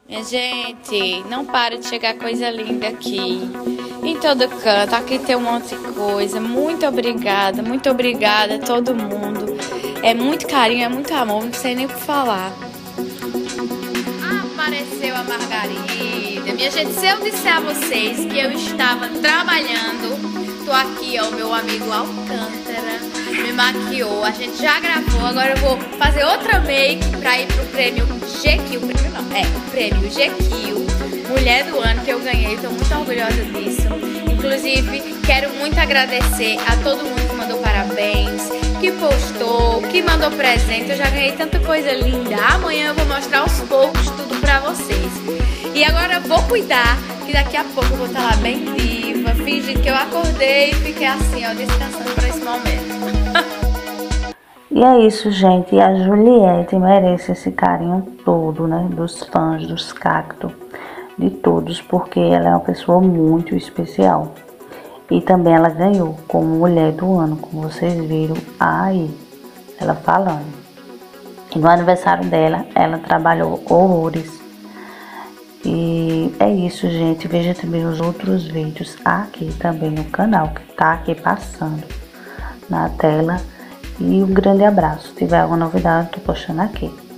Minha gente, não para de chegar coisa linda aqui. Em todo canto, aqui tem um monte de coisa. Muito obrigada a todo mundo. É muito carinho, é muito amor, não sei nem o que falar. Apareceu a Margarida. Minha gente, se eu disser a vocês que eu estava trabalhando, tô aqui, ó, o meu amigo Alcântara me maquiou. A gente já gravou, agora eu vou fazer outra make pra ir pro prêmio GQ. O prêmio GQ Mulher do Ano que eu ganhei. Tô muito orgulhosa disso. Inclusive, quero muito agradecer a todo mundo que mandou parabéns, que postou, que mandou presente. Eu já ganhei tanta coisa linda. Amanhã eu vou mostrar aos poucos tudo pra vocês. E agora eu vou cuidar, que daqui a pouco eu vou estar lá bem viva, fingindo que eu acordei e fiquei assim, ó, descansando pra esse momento. E é isso, gente. E a Juliette merece esse carinho todo, né? Dos fãs, dos cactos, de todos, porque ela é uma pessoa muito especial. E também ela ganhou como Mulher do Ano, como vocês viram aí, ela falando. E no aniversário dela, ela trabalhou horrores. E é isso, gente. Veja também os outros vídeos aqui também no canal, que tá aqui passando na tela. E um grande abraço. Se tiver alguma novidade, tô postando aqui.